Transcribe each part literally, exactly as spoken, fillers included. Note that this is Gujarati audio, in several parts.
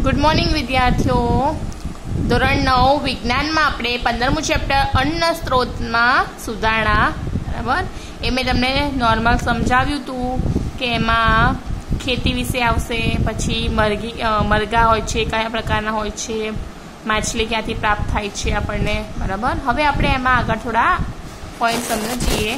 Good morning विद्यार्थीओ। धोरण नौ विज्ञान में आपणे पंदरमું चैप्टर अन्न स्त्रोत में सुधारणा बराबर ए मैं तमने नॉर्मल समझाव्युं हतुं के एमां खेती विषे आवशे, पछी मरगी मरगा होय छे कया प्रकारना होय छे, माछली क्यांथी प्राप्त थाय छे आपणने बराबर। हवे आपणे एमां आगळ थोड़ा पॉइंट समजीए।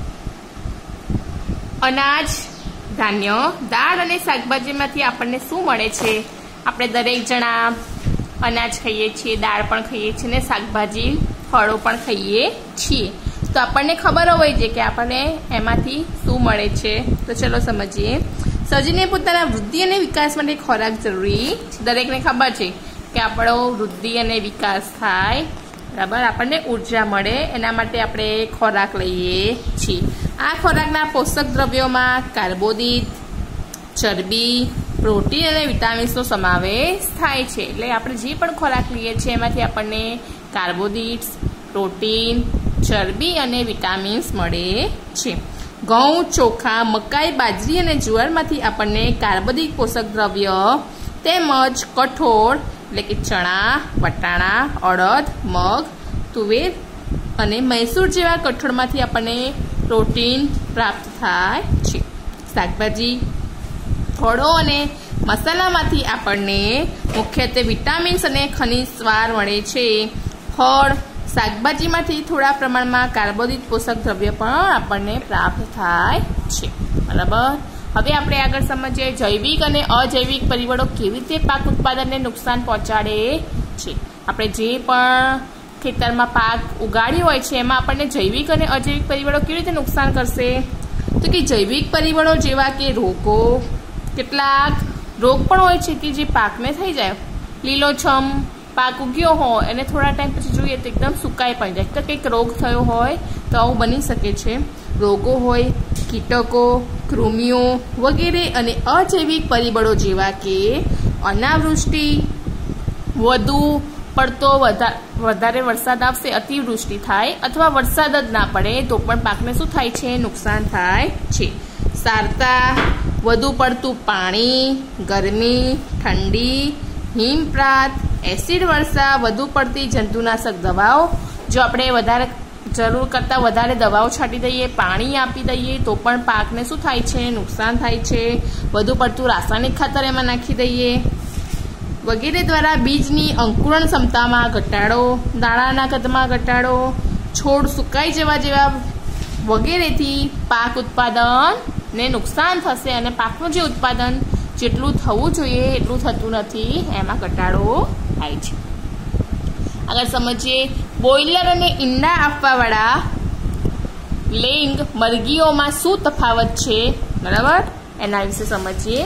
अनाज, धान्य, दाळ अने शाकभाजीमांथी आपणने शुं मळे छे? આપણે દરેક જણા અનાજ ખાઈએ છીએ, દાળ પણ ખાઈએ છીએ ને શાકભાજી ફળો પણ ખાઈએ છીએ, તો આપણને ખબર હોવી જોઈએ કે આપણને એમાંથી શું મળે છે। તો ચલો સમજીએ। સજીવને પોતાના વૃદ્ધિ અને વિકાસ માટે ખોરાક જરૂરી છે। દરેકને ખબર છે કે આપણો વૃદ્ધિ અને વિકાસ થાય બરાબર, આપણને ઉર્જા મળે એના માટે આપણે ખોરાક લઈએ છીએ। આ ખોરાકના પોષક દ્રવ્યોમાં કાર્બોદિત, ચરબી, પ્રોટીન અને વિટામિન્સનો સમાવેશ થાય છે। એટલે આપણે જે પણ ખોરાક લઈએ છીએ એમાંથી આપણને કાર્બોદિટ્સ, પ્રોટીન, ચરબી અને વિટામિન્સ મળે છે। ઘઉં, ચોખા, મકાઈ, બાજરી અને જુવારમાંથી આપણને કાર્બોદિક પોષક દ્રવ્ય તેમજ કઠોળ એટલે કે ચણા, વટાણા, અડદ, મગ, તુવેર અને મૈસૂર જેવા કઠોળમાંથી આપણને પ્રોટીન પ્રાપ્ત થાય છે। શાકભાજી, ફળો અને મસાલામાંથી આપણને મુખ્યત્વે વિટામિન્સ અને ખનિજ સ્વાર મળે છે। ફળ, શાકભાજીમાંથી થોડા પ્રમાણમાં કાર્બોદિત પોષક દ્રવ્ય પણ આપણને પ્રાપ્ત થાય છે બરાબર। હવે આપણે આગળ સમજીએ જૈવિક અને અજૈવિક પરિબળો કેવી રીતે પાક ઉત્પાદનને નુકસાન પહોંચાડે છે। આપણે જે પણ ખેતરમાં પાક ઉગાડ્યો હોય છે એમાં આપણને જૈવિક અને અજૈવિક પરિબળો કેવી રીતે નુકસાન કરશે? તો કે જૈવિક પરિબળો જેવા કે રોગો, કેટલાક રોગ પણ હોય છે કે જે પાકને થઈ જાય, લીલોછમ પાક ઉગ્યો હોય અને થોડા ટાઈમ પછી જોઈએ તો એકદમ સુકાઈ પણ જાય, તો કંઈક રોગ થયો હોય તો આવું બની શકે છે। રોગો હોય, કીટકો, કૃમિઓ વગેરે અને અજૈવિક પરિબળો જેવા કે અનાવૃષ્ટિ, વધુ પડતો વધારે વરસાદ આવશે, અતિવૃષ્ટિ થાય અથવા વરસાદ જ ના પડે તો પણ પાકને શું થાય છે? નુકસાન થાય છે। સારતા, વધુ પડતું પાણી, ગરમી, ઠંડી, હિમપ્રાત, એસિડ વર્ષા, વધુ પડતી જંતુનાશક દવાઓ, જો આપણે વધારે જરૂર કરતાં વધારે દવાઓ છાંટી દઈએ, પાણી આપી દઈએ તો પણ પાકને શું થાય છે? નુકસાન થાય છે। વધુ પડતું રાસાયણિક ખાતર એમાં નાખી દઈએ વગેરે દ્વારા બીજની અંકુરણ ક્ષમતામાં ઘટાડો, દાણાના કદમાં ઘટાડો, છોડ સુકાઈ જવા જેવા વગેરેથી પાક ઉત્પાદનને નુકસાન થશે અને પાકનું જે ઉત્પાદન જેટલું થવું જોઈએ એટલું થતું નથી, એમાં ઘટાડો થાય છે। આગળ સમજીએ બોઇલર અને ઈંડા આપવાવાળા લેઇંગ મરઘીઓમાં શું તફાવત છે બરાબર, એના વિશે સમજીએ।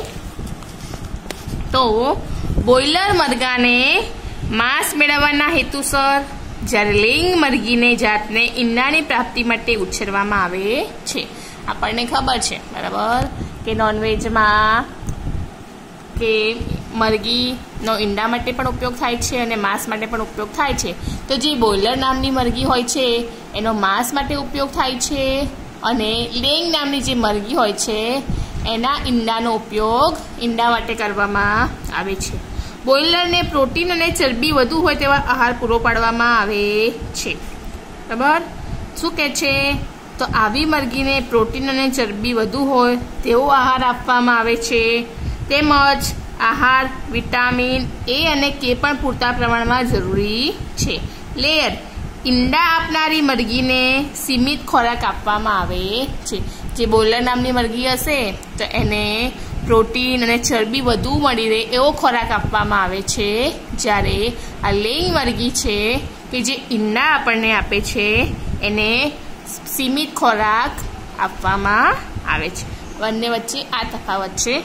તો બોઇલર મરઘાને માંસ મેળવવાના હેતુસર, જ્યારે લેઇંગ મરઘીને જાતને ઈંડાની પ્રાપ્તિ માટે ઉછેરવામાં આવે છે। આપણને ખબર છે બરાબર કે નોનવેજમાં કે મરઘીનો ઈંડા માટે પણ ઉપયોગ થાય છે અને માંસ માટે પણ ઉપયોગ થાય છે। તો જે બોઇલર નામની મરઘી હોય છે એનો માંસ માટે ઉપયોગ થાય છે અને લેઇંગ નામની જે મરઘી હોય છે એના ઈંડાનો ઉપયોગ ઈંડા માટે કરવામાં આવે છે। બોઇલરને પ્રોટીન અને ચરબી વધુ હોય તેવા આહાર પૂરો પાડવામાં આવે છે બરાબર। શું કહે છે? તો આવી મરઘીને પ્રોટીન અને ચરબી વધુ હોય તેવો આહાર આપવામાં આવે છે, તેમજ આહાર વિટામિન એ અને કે પણ પૂરતા પ્રમાણમાં જરૂરી છે। લેયર, ઈંડા આપનારી મરઘીને સીમિત ખોરાક આપવામાં આવે છે। જે બોઇલર નામની મરઘી હશે તો એને પ્રોટીન અને ચરબી વધુ મળી રહે એવો ખોરાક આપવામાં આવે છે, જ્યારે આ લેઇંગ મરઘી છે કે જે ઈંડા આપણને આપે છે એને સીમિત ખોરાક આપવામાં આવે છે। બંને વચ્ચે આ તફાવત છે।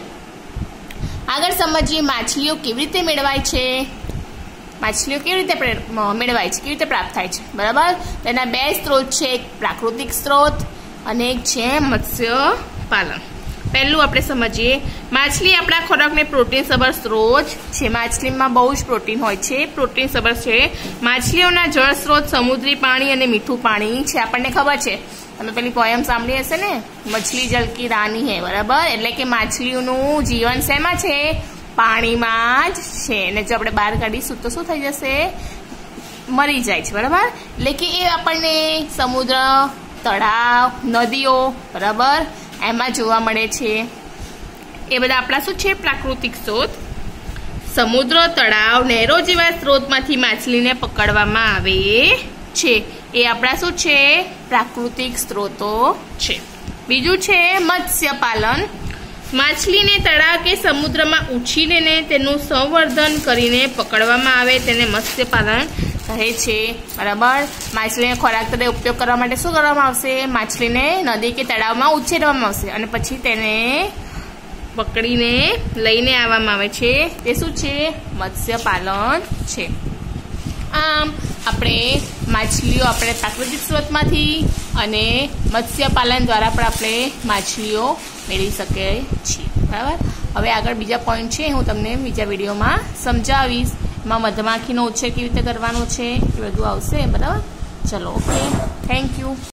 આગળ સમજીએ માછલીઓ કેવી રીતે મેળવાય છે। માછલીઓ કેવી રીતે મેળવાય છે, કેવી રીતે પ્રાપ્ત થાય છે બરાબર। તેના બે સ્ત્રોત છે, એક પ્રાકૃતિક સ્ત્રોત અને એક છે મત્સ્ય પાલન। પહેલું આપણે સમજીએ માછલી આપણા ખોરાકને પ્રોટીન સભર સ્ત્રોત છે। માછલીમાં બહુ જ પ્રોટીન હોય છે, પ્રોટીન સભર છે। માછલીઓના જળ સ્ત્રોત સમુદ્રી પાણી અને મીઠું પાણી છે। આપણને ખબર છે, તમે પેલી પોયમ સાંભળી હશે ને, મછલી જલ કી રાની હે બરાબર, એટલે કે માછલીઓનું જીવન શેમાં છે? પાણીમાં જ છે, અને જો આપણે બહાર કાઢીશું તો શું થઈ જશે? મરી જાય છે, બરાબર. એટલે કે એ આપણને સમુદ્ર, તળાવ, નદીઓ, બરાબર, એમાં જોવા મળે છે. એ બધા આપણા શું છે? પ્રાકૃતિક સ્ત્રોત. સમુદ્ર, તળાવ, નહેરો જેવા સ્ત્રોતમાંથી માછલીને પકડવામાં આવે છે. એ આપણા શું છે? પ્રાકૃતિક સ્ત્રોતો છે. બીજું છે મત્સ્યપાલન. માછલીને તળાવ કે સમુદ્રમાં ઉછીને તેનું સંવર્ધન કરીને પકડવામાં આવે તેને મત્સ્યપાલન કહે છે, બરાબર. માછલીને ખોરાક તરીકે ઉપયોગ કરવા માટે શું કરવામાં આવશે? માછલીને નદી કે તળાવમાં ઉછેરવામાં આવશે અને પછી તેને પકડીને લઈને આવવામાં આવે છે. તે શું છે? મત્સ્યપાલન છે. આમ આપણે માછલીઓ આપણે પ્રાકૃતિક સ્ત્રોતમાંથી અને મત્સ્યપાલન દ્વારા પણ આપણે માછલીઓ મેળવી શકીએ છીએ, બરાબર. હવે આગળ બીજા પોઈન્ટ છે, હું તમને બીજા વિડીયોમાં સમજાવીશ. એમાં મધમાખીનો ઉછેર કેવી રીતે કરવાનો છે એ બધું આવશે, બરાબર. ચલો, ઓકે, થેન્ક યુ.